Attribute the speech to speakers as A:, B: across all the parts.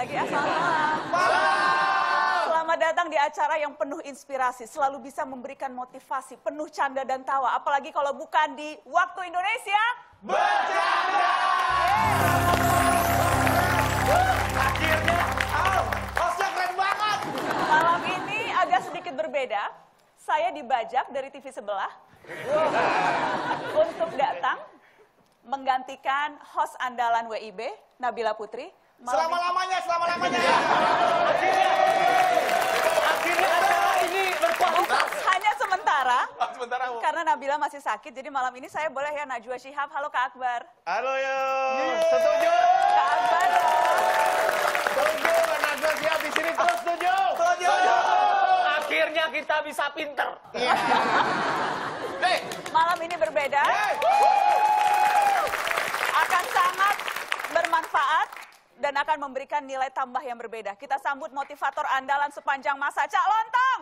A: lagi. Selamat malam. Selamat datang di acara yang penuh inspirasi, selalu bisa memberikan motivasi, penuh canda dan tawa. Apalagi kalau bukan di Waktu Indonesia Bercanda.
B: Akhirnya, hostnya keren banget.
A: Malam ini agak sedikit berbeda. Saya dibajak dari TV sebelah untuk datang menggantikan host andalan WIB, Nabila Putri.
B: Selama-lamanya.
C: Akhirnya acara ini berkualitas.
A: Hanya sementara,
B: Sementara, Bu.
A: karena Nabila masih sakit, jadi malam ini saya boleh ya Najwa Shihab. Halo Kak Akbar.
B: Halo, yuk. Setuju.
A: Kak Akbar.
B: Setuju, Najwa Shihab di sini terus setuju. Setuju.
C: Akhirnya kita bisa pinter.
B: Nih.
A: Malam ini berbeda. Akan sangat bermanfaat dan akan memberikan nilai tambah yang berbeda. Kita sambut motivator andalan sepanjang masa, Cak Lontong.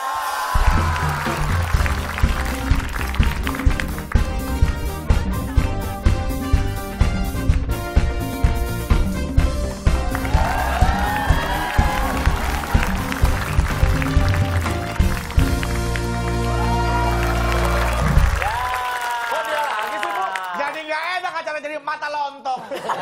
B: Kok dia lagi sih, Bu? Jadi nggak enak acara jadi mata lontong.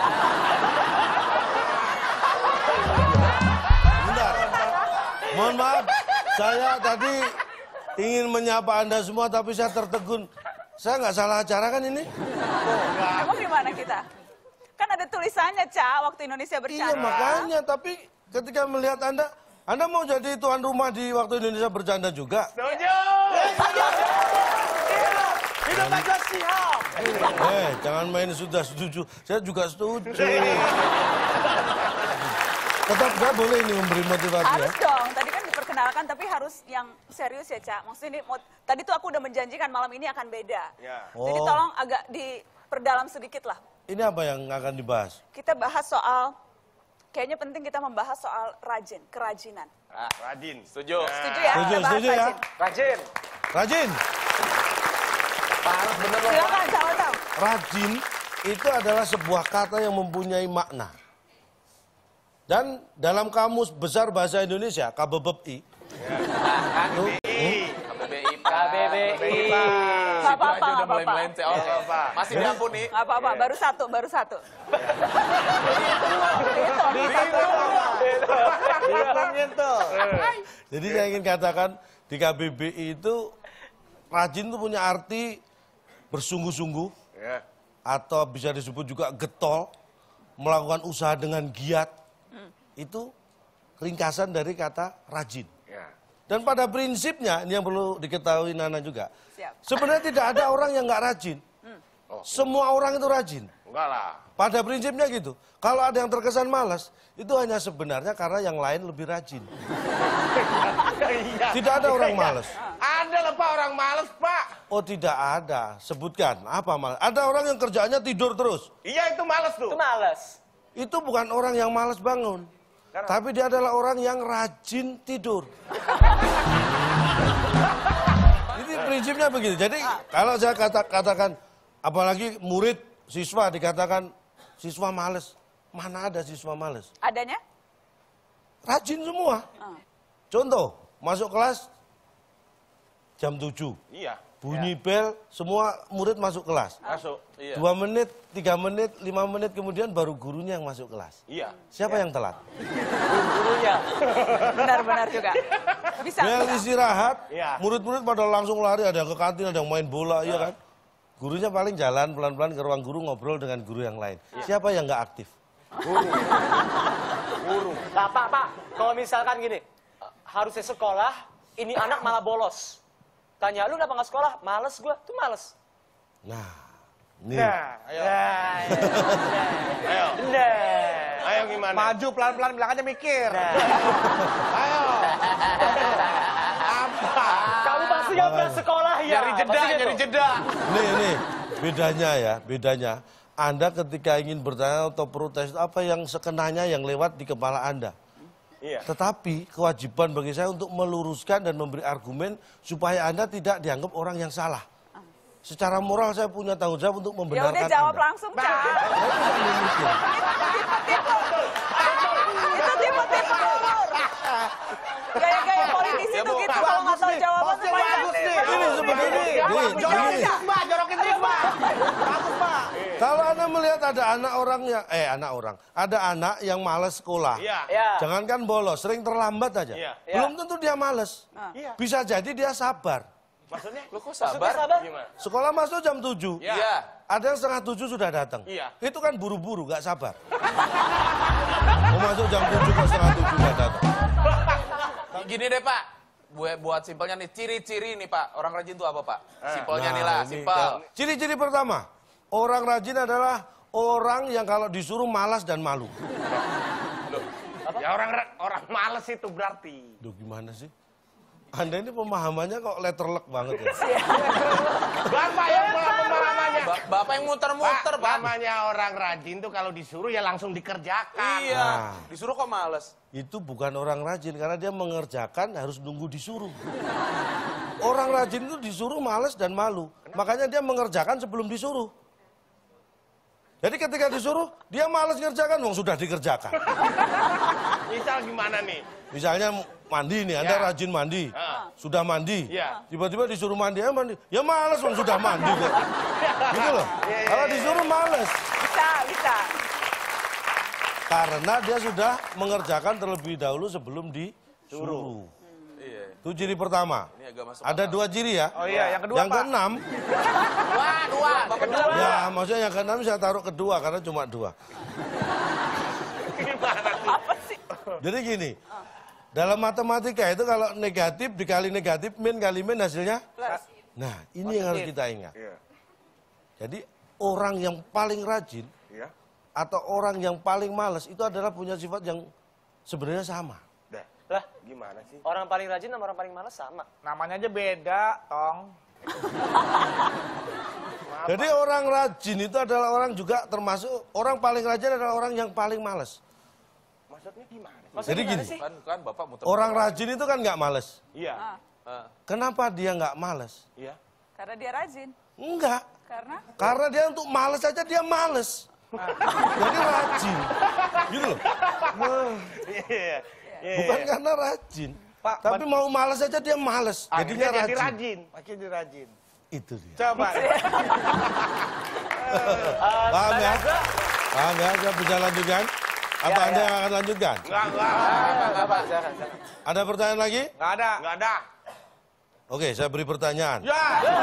D: Bentar. Mohon maaf, saya tadi ingin menyapa Anda semua tapi saya tertegun. Saya nggak salah acara kan ini?
A: Emang gimana kita? Kan ada tulisannya, Cak, Waktu Indonesia Bercanda.
D: Iya makanya, tapi ketika melihat Anda mau jadi tuan rumah di Waktu Indonesia Bercanda juga?
B: Setuju. Hidup Najwa Shihab.
D: Jangan main sudah setuju, saya juga setuju. Tetap saya boleh ini memberi motivasi ya?
A: Harus dong, tadi kan diperkenalkan tapi harus yang serius ya, Cak. Maksudnya ini, tadi tuh aku udah menjanjikan malam ini akan beda.
B: Ya.
A: Jadi
D: Oh.
A: tolong agak diperdalam sedikit lah.
D: Ini apa yang akan dibahas?
A: Kita bahas soal, kayaknya penting kita membahas soal kerajinan.
B: Rajin. Setuju.
A: Setuju ya?
D: Setuju,
A: Kita bahas
D: setuju ya.
A: rajin.
C: Rajin.
D: Rajin.
C: Parah bener loh.
A: Silakan, Cak Lontong.
D: Rajin itu adalah sebuah kata yang mempunyai makna. Dan dalam Kamus Besar Bahasa Indonesia, KBBI,
C: KBBI.
A: Nggak apa-apa, nggak apa-apa.
B: Masih diampuni.
A: Nggak apa-apa, baru satu.
D: jadi saya ingin katakan di KBBI itu rajin itu punya arti bersungguh-sungguh
B: Ya.
D: atau bisa disebut juga getol, melakukan usaha dengan giat. Itu ringkasan dari kata rajin.
B: Ya.
D: Dan pada prinsipnya, ini yang perlu diketahui Nana juga.
A: Siap.
D: Sebenarnya tidak ada orang yang nggak rajin. Semua orang itu rajin.
B: Enggak lah.
D: Pada prinsipnya gitu. Kalau ada yang terkesan malas, itu hanya sebenarnya karena yang lain lebih rajin. Tidak ada orang malas.
B: Ada lah Pak orang males Pak.
D: Oh tidak ada. Sebutkan. Apa malas? Ada orang yang kerjaannya tidur terus.
B: Iya itu males tuh.
C: Itu males.
D: Itu bukan orang yang malas bangun. Tapi dia adalah orang yang rajin tidur. Ini prinsipnya begitu. Jadi kalau saya katakan, apalagi murid, siswa dikatakan siswa males. Mana ada siswa males?
A: Adanya?
D: Rajin semua. Contoh, masuk kelas jam 7.
B: Iya.
D: Bunyi bel, semua murid masuk kelas.
B: Masuk. Iya.
D: 2 menit, 3 menit, 5 menit kemudian baru gurunya yang masuk kelas.
B: Iya.
D: Siapa yang telat?
C: Gurunya.
A: Benar-benar juga. Bisa.
D: Yang istirahat,
B: Iya.
D: murid-murid pada langsung lari, ada yang ke kantin, ada yang main bola, iya kan? Gurunya paling jalan pelan-pelan ke ruang guru ngobrol dengan guru yang lain. Siapa yang nggak aktif?
C: Guru. Nah, Pak, kalau misalkan gini, harusnya sekolah, ini anak malah bolos. Tanya, lu kenapa nggak sekolah? Males gua, tuh males.
D: Nah, nih.
B: Nah, ayo. Ayo.
C: Nah.
B: Ayo gimana?
E: Maju pelan-pelan bilang aja mikir.
B: Ayo. Apa?
C: Kamu pasti nggak pernah sekolah ya?
B: Nyari jeda,
C: Pasti gitu.
B: nyari jeda.
D: Nih, bedanya. Anda ketika ingin bertanya atau protes, apa yang sekenanya yang lewat di kepala Anda?
B: Iya.
D: Tetapi kewajiban bagi saya untuk meluruskan dan memberi argumen supaya Anda tidak dianggap orang yang salah. Secara moral saya punya tanggung jawab untuk
A: Ya
D: membenarkan
A: udah jawab
D: Anda.
A: langsung, Cak.
D: Saya tuh sambil mikir.
A: Itu nggak tahu jawaban tuh
B: bagus nih.
D: Ini seperti ini.
B: Jorokin Risma, jorokin Risma. Bagus, Pak.
D: Kalau Anda melihat ada ada anak yang malas sekolah.
B: Iya.
C: Ya.
D: Jangankan bolos, sering terlambat aja.
B: Iya.
D: Belum tentu dia males.
B: Iya.
D: Bisa jadi dia sabar.
B: Maksudnya?
F: Lu kok
C: Maksudnya
F: sabar?
B: Gimana?
D: Sekolah masuk jam 7.
F: Iya.
D: Ada yang setengah 7 sudah datang.
B: Iya.
D: Itu kan buru-buru, gak sabar. Mau masuk jam 7 kok setengah 7 udah datang.
F: Gini deh Pak, buat simpelnya nih, ciri-ciri nih Pak, orang rajin itu apa Pak? Simpelnya nih lah,
D: ini
F: simpel.
D: Ciri-ciri pertama, orang rajin adalah orang yang kalau disuruh malas dan malu.
B: Ya orang males itu berarti.
D: Duh gimana sih? Anda ini pemahamannya kok letterlek banget ya?
B: Bapak yang pemahamannya.
F: Bapak yang muter-muter Pak.
B: Namanya orang rajin tuh kalau disuruh ya langsung dikerjakan.
F: Iya,
D: Nah.
F: disuruh kok males.
D: Itu bukan orang rajin, karena dia mengerjakan harus nunggu disuruh. Orang rajin itu disuruh malas dan malu. Makanya dia mengerjakan sebelum disuruh. Jadi ketika disuruh, dia malas ngerjakan, wong sudah dikerjakan.
B: Misal gimana nih?
D: Misalnya mandi nih, Anda
B: Ya.
D: rajin mandi.
B: Ah.
D: Sudah mandi.
B: Ya.
D: Tiba-tiba disuruh mandi, ya mandi. Ya malas, wong sudah mandi kok. Gitu loh. Kalau disuruh malas.
A: Bisa.
D: Karena dia sudah mengerjakan terlebih dahulu sebelum disuruh.
F: Iya,
D: Itu ciri pertama.
F: ini agak masuk
D: Ada 2 ciri ya.
B: Oh iya, yang kedua
D: Yang
B: Pak.
D: keenam,
F: dua, Bapak dua.
D: ya maksudnya yang keenam saya taruh kedua karena cuma 2.
A: Apa sih?
D: Jadi gini, dalam matematika itu kalau negatif dikali negatif, min kali min hasilnya.
A: Plus.
D: Nah ini yang harus kita ingat.
B: Iya.
D: Jadi orang yang paling rajin
B: Iya.
D: atau orang yang paling malas itu adalah punya sifat yang sebenarnya sama.
B: Dah.
C: Lah,
B: Gimana sih?
C: orang paling rajin sama orang paling malas sama.
E: Namanya aja beda, Tong.
D: Jadi orang rajin itu adalah orang juga termasuk orang paling rajin adalah orang yang paling malas.
B: Maksudnya gimana?
D: Jadi gini,
F: Kan Bapak muter.
D: orang rajin itu kan nggak malas.
B: Iya.
D: Kenapa dia nggak malas?
B: Iya.
A: Karena dia rajin.
D: Enggak,
A: Karena
D: dia untuk malas aja dia malas. Jadi rajin, gitu loh.
B: Iya.
D: Bukan karena rajin,
E: Pak,
D: tapi mau malas aja dia malas. Jadinya
B: Akhirnya jadi
D: rajin.
B: rajin.
E: Makin dirajin.
D: Itu dia.
B: Coba.
D: Paham ya? Paham ya? Saya bisa lanjutkan? Apa Anda yang akan lanjutkan?
B: Enggak.
F: Bapak.
D: Ada pertanyaan lagi?
E: Nggak ada.
B: Enggak ada.
D: Oke, saya beri pertanyaan.
B: Ya.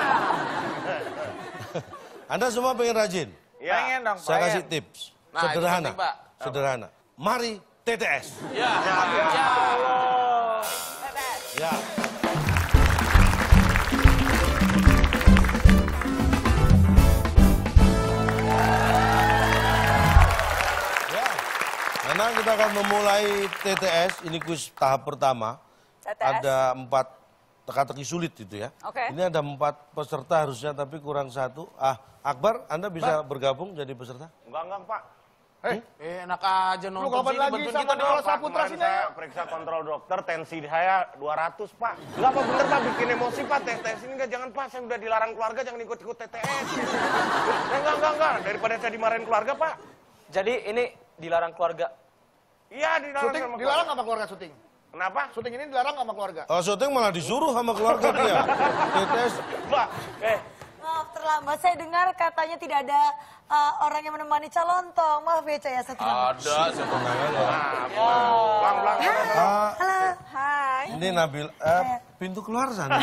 D: Anda semua pengen rajin?
B: Ya.
E: Pengen dong,
D: Saya
E: pengen.
D: kasih tips.
F: Nah, itu
D: Sederhana.
F: penting, Pak.
D: Sederhana. Mari TTS.
F: Ya.
D: Ya. Ya. Karena kita akan memulai TTS, ini kuis tahap pertama.
A: TTS.
D: Ada 4 teka-teki sulit itu ya.
A: Oke.
D: Ini ada 4 peserta harusnya tapi kurang 1. Akbar, Anda bisa bergabung jadi peserta?
B: Enggak, Pak.
F: Enak aja
E: Lu
F: nonton
E: kapan
F: sini,
E: lagi
F: bantuin
E: sama
F: kita
E: Dola
F: dong.
E: Saputra
B: Kemarin
E: sini?
B: saya periksa kontrol dokter, tensi saya 200, Pak. Enggak, Pak, bener, Pak, bikin emosi, Pak. TTS ini enggak, jangan, Pak. Saya udah dilarang keluarga, jangan ikut-ikut TTS. Enggak. Daripada saya dimarahin keluarga, Pak.
C: Jadi ini dilarang keluarga.
B: Iya, dilarang
E: Syuting
B: sama
E: dilarang
B: keluarga.
E: sama keluarga syuting.
B: Kenapa?
E: Syuting ini dilarang sama keluarga.
D: Kalau syuting malah disuruh sama keluarga dia. TTS.
B: Pak,
G: Maaf terlambat, saya dengar katanya tidak ada orang yang menemani calon tong. Maaf ya Caya, saya terlambat.
F: Ada, sebenarnya.
B: pelan-pelan.
G: Halo.
A: hai.
D: Ini Nabil, pintu keluar sana.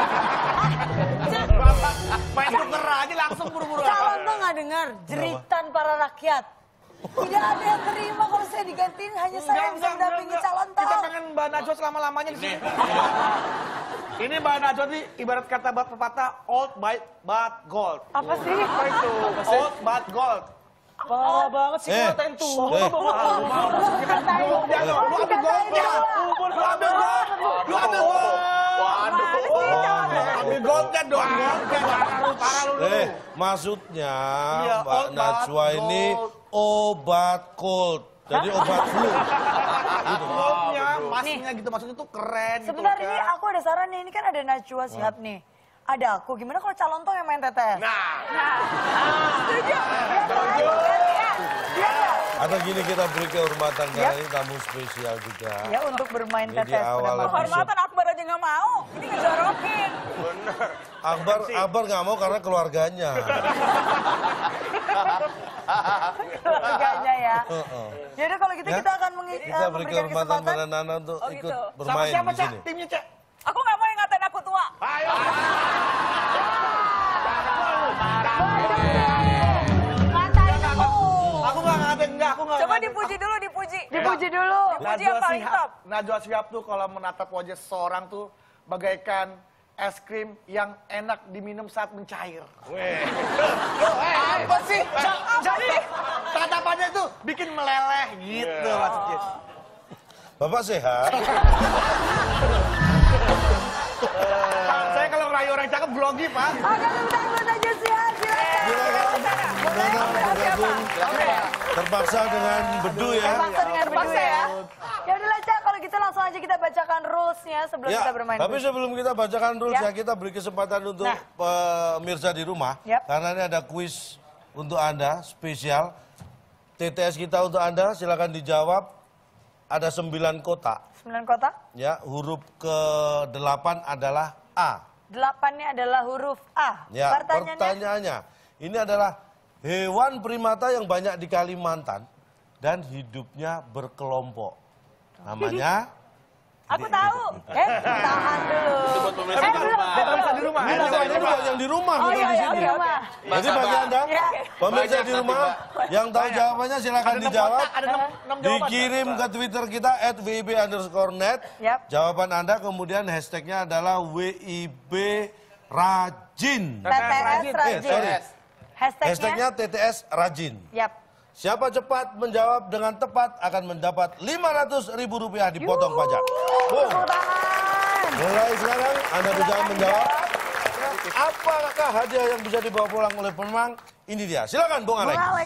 E: Main tuker aja langsung buru-buru.
G: Calon tong nggak dengar jeritan para rakyat. Tidak ada yang terima kalau saya digantiin, hanya saya yang bisa mendampingi calon
E: Kita
G: tong.
E: pengen Mbak Najwa selama-lamanya di sini. Ini Mbak Najwa ini ibarat kata pepatah old but gold.
G: Apa sih?
E: Apa itu? Old but gold.
C: Parah banget sih
D: Eh,
C: ngatain tuh.
D: eh.
E: Kita gold ya, lu ambil gold ya. Lu ambil gold. Lu ambil gold. Ambil goldnya dong. Parah lu.
D: Maksudnya
E: Iya,
D: Mbak
E: obat
D: Najwa ini
E: gold.
D: obat cold. Jadi obat flu.
E: Goldnya, masnya gitu maksudnya tuh keren gitu.
G: Sebentar ini
E: kan.
G: aku ada saran nih, ini kan ada Najwa Shihab nih. Ada aku, gimana kalau calon tong yang main TTS?
B: Nah,
D: Atau gini kita beri kehormatan karena ini tamu spesial juga.
G: Ya untuk bermain
D: Ini di
G: TTS pada
D: awal
G: malam.
D: episode.
A: Kehormatan Akbar aja nggak mau. Ini ngejorokin.
B: Bener.
D: Akbar nggak mau karena keluarganya.
G: Keluarganya ya. Jadi kalau gitu
D: Ya,
G: kita akan
D: Kita beri
G: memberikan
D: kehormatan
G: kesempatan.
D: pada Nana untuk
A: Oh,
D: ikut
A: gitu.
E: Sama
D: bermain
E: siapa,
D: di
E: Cak?
D: sini.
E: Timnya, Cak?
A: Aku nggak mau yang ngatain aku tua.
B: Ayo.
G: Ngatain aku.
E: Aku nggak ngatain, enggak. Aku nggak
A: Coba
E: ngatain.
A: dipuji dulu, dipuji.
G: Dipuji dulu.
A: Dipuji yang paling top.
E: Najwa Shihab tuh kalau menatap wajah seseorang tuh bagaikan es krim yang enak diminum saat mencair.
B: Weh.
F: Apa sih?
E: Jadi tatapannya tuh bikin meleleh gitu maksudnya.
D: Bapak sehat?
E: Pak, saya kalau ngerayu orang cakep grogi, Pak.
G: Oke, tepuk tangan aja siap. Silakan.
D: Nana bergabung terpaksa dengan bedu ya.
G: Terpaksa dengan bedu
A: Terpaksa
G: ya.
A: ya.
G: Ya udahlah Cak, kalau gitu langsung aja kita bacakan rules-nya sebelum
D: Ya,
G: kita bermain.
D: tapi sebelum kita bacakan rules
G: Ya.
D: ya, kita beri kesempatan untuk
G: Nah.
D: pemirsa di rumah.
G: Yap.
D: Karena ini ada kuis untuk Anda, spesial. TTS kita untuk Anda, silakan dijawab. Ada 9 kotak.
G: 9 kotak.
D: Ya, huruf ke-8 adalah A.
G: 8-nya adalah huruf A.
D: Ya,
G: Pertanyaannya,
D: pertanyaannya, ini adalah hewan primata yang banyak di Kalimantan dan hidupnya berkelompok. Namanya
A: Aku tahu.
G: tahan dulu.
F: Itu buat pemirsa di rumah.
E: Pemirsa di rumah.
D: ini yang di rumah,
G: Oh
D: bukan
G: iya,
D: di
G: yang
D: sini.
G: di rumah.
D: Jadi bagi Anda,
G: Ya.
D: pemirsa
F: Banyak
D: di
F: nanti,
D: rumah,
F: Mbak.
D: yang tahu jawabannya silakan dijawab.
E: Ada 6 jawaban.
D: Dikirim ke Twitter kita @wib_net.
G: Yap.
D: Jawaban Anda kemudian hashtagnya adalah WIB Rajin.
G: TTS Rajin.
D: sorry.
G: Hashtagnya.
D: Hashtagnya TTS Rajin.
G: Yap.
D: Siapa cepat menjawab dengan tepat akan mendapat Rp500.000 dipotong pajak. Wow.
G: Tepuk tangan.
D: Mulai sekarang Anda bisa menjawab. Apakah hadiah yang bisa dibawa pulang oleh pemenang? Ini dia. Silakan Bung
G: Bung
D: Alex.
G: Alex.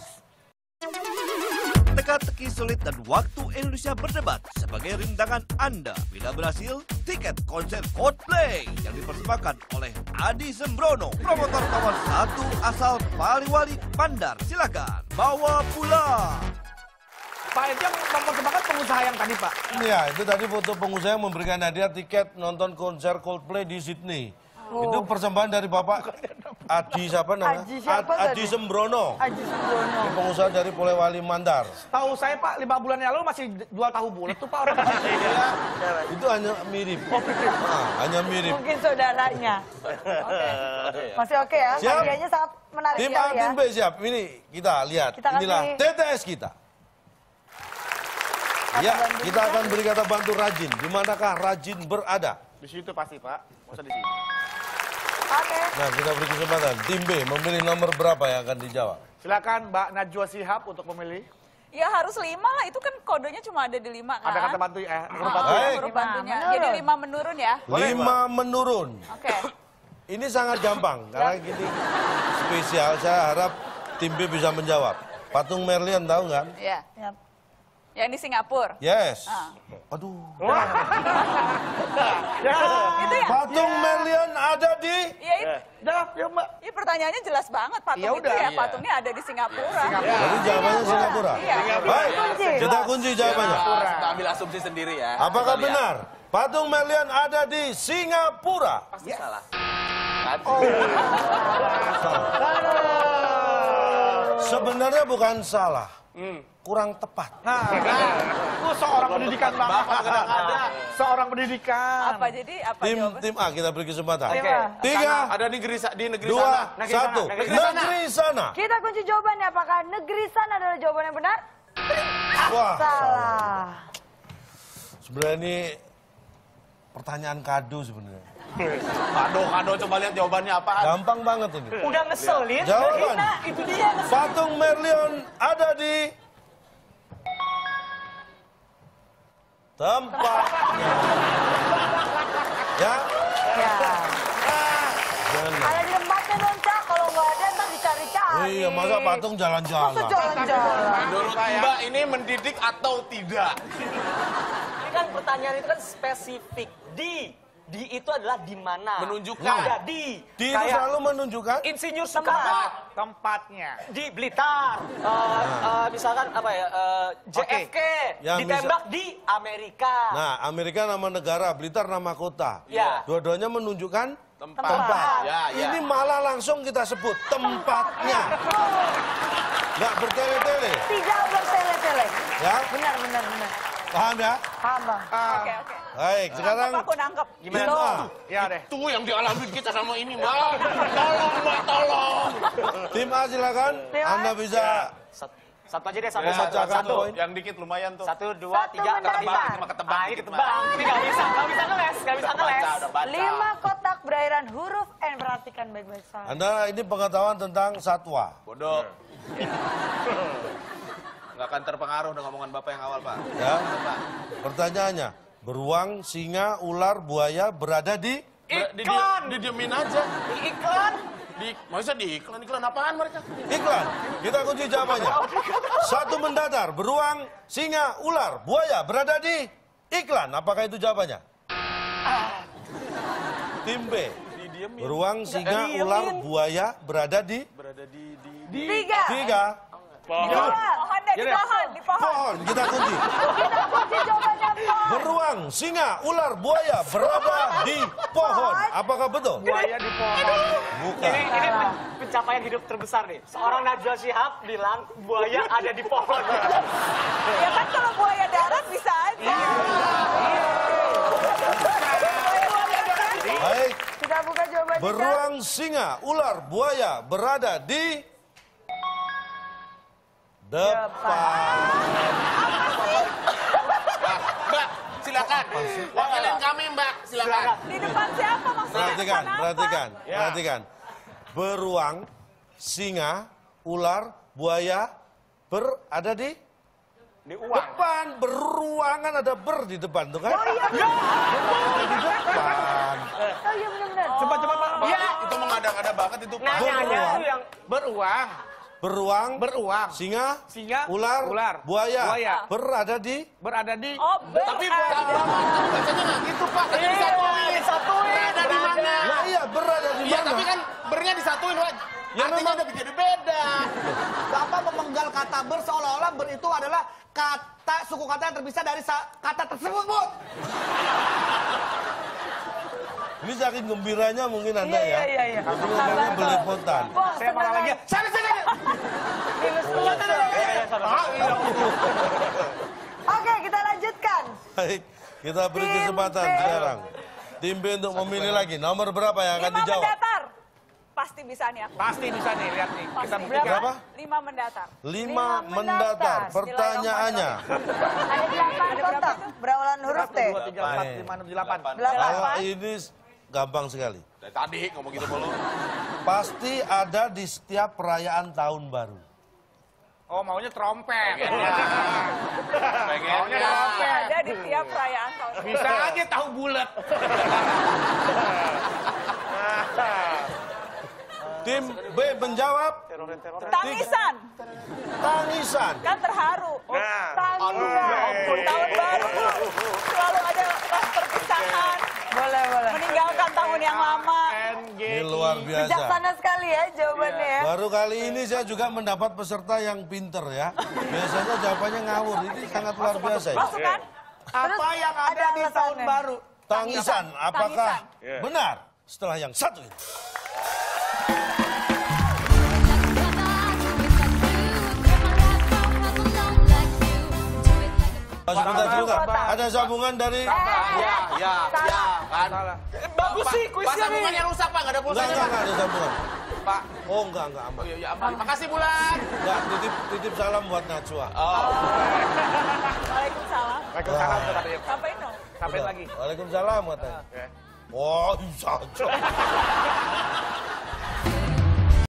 H: Teka-teki sulit dan waktu Indonesia berdebat sebagai rintangan Anda. Bila berhasil, tiket konser Coldplay yang dipersembahkan oleh Adi Sembrono, promotor nomor 1 asal Paliwali Mandar. Silakan bawa pulang.
E: Pak, itu yang mempersembahkan pengusaha yang tadi, Pak.
D: Ya, itu tadi foto pengusaha yang memberikan hadiah tiket nonton konser Coldplay di Sydney. Itu persembahan dari Bapak Adi siapa namanya?
G: Adi siapa
D: Adi
G: tadi?
D: Sembrono.
G: Aji Sembrono.
D: Ini pengusaha dari Polewali Mandar.
E: Tahu saya, Pak, 5 bulan yang lalu masih jual tahu bulat tuh, Pak, orang.
D: Itu hanya mirip. Hanya mirip.
G: Mungkin saudaranya. Masih oke ya?
D: Siap.
G: Hadiahnya sangat menarik
D: Tim A,
G: sekali ya.
D: tim B siap. Ini kita lihat.
G: Kita kasih-
D: Inilah TTS kita. Ya, kita akan beri kata bantu Rajin. Di manakah Rajin berada?
B: Di situ pasti, Pak. Masa di sini.
G: Oke.
D: Nah, kita beri kesempatan. Tim B memilih nomor berapa yang akan dijawab?
E: Silakan Mbak Najwa Shihab untuk memilih.
A: Ya harus 5 lah, itu kan kodenya cuma ada di 5 kan.
E: Ada kata bantu huruf bantu.
D: Baik.
A: Huruf bantunya.
G: Menurun.
A: Jadi 5 menurun ya.
D: 5 menurun.
A: Oke.
D: Ini sangat gampang karena gini spesial. Saya harap tim B bisa menjawab. Patung Merlion tahu nggak?
A: Ya.
G: Siap.
A: Yang di Singapura.
D: Yes.
A: Ah.
D: Aduh.
A: Itu ya?
D: Patung Merlion ada di
A: Ya itu.
E: Jawab, ya Mbak.
A: Ya pertanyaannya jelas banget patung
E: Ya
A: itu
E: udah.
A: ya,
F: Iya.
A: patungnya ada di Singapura.
D: Jadi jawabannya Singapura.
A: Iya.
D: Baik,
G: Kunci.
D: kita kunci jawabannya.
F: Kita ambil asumsi sendiri ya.
D: Apakah
F: Kita lihat.
D: benar patung Merlion ada di Singapura?
F: Pasti salah. Kan?
D: Sebenarnya bukan salah, kurang tepat.
E: Lu seorang pendidikan, Bang. Seorang pendidikan.
A: Apa jadi apa
D: Tim
A: jawabannya?
D: tim A kita beri kesempatan.
G: Oke.
D: 3,
F: Ada di negeri
D: 2,
F: sana.
D: 1. Negeri sana.
G: Kita kunci jawabannya. Apakah negeri sana adalah jawaban yang benar?
D: Wah,
G: Salah.
D: sebenarnya ini pertanyaan kado sebenarnya.
F: Kado, coba lihat jawabannya apa.
D: Gampang banget ini.
E: Udah ngeselin.
D: Jawaban.
E: Itu dia.
D: Patung Merlion ada di tempatnya. Ya.
G: Ya.
D: Jangan.
G: Ada di tempatnya dong, Cak. Kalau nggak ada, ntar dicari-cari.
D: Iya, masa patung
G: Masa
D: jalan-jalan.
G: jalan-jalan?
F: Menurut Mbak ini mendidik atau tidak?
C: Ini kan pertanyaan itu kan spesifik. Di Di itu adalah di mana.
F: Menunjukkan.
C: Ada di.
D: Di itu
C: Kayak
D: selalu menunjukkan
C: Insinyur Soekarno.
E: Tempatnya.
C: Di Blitar. Misalkan apa ya? JFK.
D: Yang
C: Ditembak di Amerika.
D: Nah, Amerika nama negara, Blitar nama kota.
C: Ya.
D: Dua-duanya menunjukkan
F: Tempat. Ya, ya.
D: Ini malah langsung kita sebut tempatnya. Nggak bertele-tele.
G: Tidak bertele-tele.
D: Ya,
G: Benar.
D: paham ya?
G: Paham, Bang.
A: Oke.
D: Baik, sekarang
A: Nangkep aku nangkep.
C: Gimana?
D: tim A.
E: Ya deh.
B: Itu yang dialami kita sama ini, Mbak. Tolong, Mbak, tolong.
D: Tim A silakan.
G: Tim A.
D: Anda bisa
C: Satu aja deh,
D: memecahkan poin.
F: Yang dikit lumayan tuh.
C: 1, 2, 3,
G: mendatar.
C: ketebak. Ini ketebak. Ini nggak bisa ngeles, nggak bisa ngeles.
F: Udah baca.
G: 5 kotak berairan huruf N. Perhatikan baik-baik saja.
D: Anda ini pengetahuan tentang satwa.
F: Bodoh. Nggak akan terpengaruh dengan omongan Bapak yang awal, Pak.
D: Ya. Pertanyaannya, beruang, singa, ular, buaya berada di
C: Iklan.
F: Didiemin aja.
C: Iklan.
F: Masa di iklan apaan mereka?
D: iklan. Kita kunci jawabannya. 1 mendatar, beruang, singa, ular, buaya berada di iklan. Apakah itu jawabannya? Tim B. Beruang, singa, ular, buaya berada di
G: 3.
D: 3
A: Pohon deh, di pohon.
D: pohon. Kita kunci.
G: Kita kunci jawabannya pohon.
D: Beruang, singa, ular, buaya berada di pohon. Apakah betul?
E: Buaya di pohon.
D: Bukan.
C: Ini pencapaian hidup terbesar nih. Seorang Najwa Shihab bilang buaya ada di pohon.
A: Ya kan kalau buaya darat bisa aja.
D: Baik.
G: Kita buka jawabannya.
D: Beruang, singa, ular, buaya berada di depan.
F: Mbak, silakan. Wakilin kami, Mbak. Silakan.
A: Di depan siapa maksudnya?
D: Perhatikan,
A: Depan apa?
D: perhatikan. Beruang, singa, ular, buaya berada di depan. Beruangan ada ber di depan tuh kan?
G: Oh iya,
D: Di depan.
G: oh iya benar-benar.
E: Coba Pak.
F: Iya, itu mengada-ngada banget itu, Pak.
C: Nanya itu yang
E: Beruang.
D: Beruang, singa, ular, buaya, berada di
A: Oh,
F: Tapi bacanya nggak gitu, Pak. Tadi disatuin. Berada di mana?
D: Nah iya, berada di
F: Iya,
D: mana?
F: tapi kan bernya disatuin, Pak.
D: Ya,
F: Artinya
D: memang-
F: udah jadi beda.
E: Bapak memenggal kata ber seolah-olah ber itu adalah kata suku kata yang terpisah dari kata tersebut, Bu.
D: Ini saking gembiranya mungkin Anda ya.
G: Iya.
D: Saking gembiranya belepotan.
G: Wah,
E: Saya malah lagi. Sana.
G: Oke, kita lanjutkan.
D: Baik, kita beri
G: Tim
D: kesempatan
G: B.
D: sekarang. Tim B untuk memilih lagi. Nomor berapa yang akan
A: 5
D: dijawab?
A: mendatar. Pasti bisa nih aku.
E: Pasti bisa nih, lihat nih. Kita
A: Pasti.
E: buktikan.
D: Berapa?
A: 5 mendatar.
D: 5 mendatar. Pertanyaannya,
G: Ada 8 kotak berawalan huruf T.
E: 2, 3, 4, 5, 6, 7, 8.
G: 8.
D: kalau ini gampang sekali.
F: Dari tadi ngomong gitu mulu.
D: Pasti ada di setiap perayaan tahun baru.
E: Oh, maunya trompet.
F: Pengennya.
A: Ada di tiap perayaan tahun.
E: Bisa aja tahu bulat.
D: Tim B menjawab
A: Tangisan.
D: tangisan.
A: Kan terharu.
G: Tangisan.
A: Tahun baru selalu ada perpisahan.
G: Boleh.
A: Meninggalkan tahun yang lama.
D: Ini luar biasa.
G: Bijaksana sekali ya jawabannya ya.
D: Baru kali ini saya juga mendapat peserta yang pinter ya. Biasanya jawabannya ngawur. Ini sangat luar biasa ya.
A: Masuk kan?
E: Apa yang ada di tahun
G: alasannya.
E: baru?
D: Tangisan, apakah
B: Tangisan.
D: benar? Setelah yang satu ini. Sebentar. Ada sambungan dari...
F: Ya, kan.
C: bagus sih
F: Pak,
C: kuisnya nih.
F: sambungannya rusak, Pak. Nggak ada pulsanya, Pak.
D: Enggak ada sambungan.
F: Pak.
D: Oh, enggak aman.
F: Oh iya, aman. Makasih, Bulan.
D: Enggak, titip salam buat Najwa.
A: Waalaikumsalam.
E: Waalaikumsalam, katanya.
A: Sampai no.
E: Sampai
D: Udah.
E: lagi.
D: Waalaikumsalam katanya. Oh, bisa aja.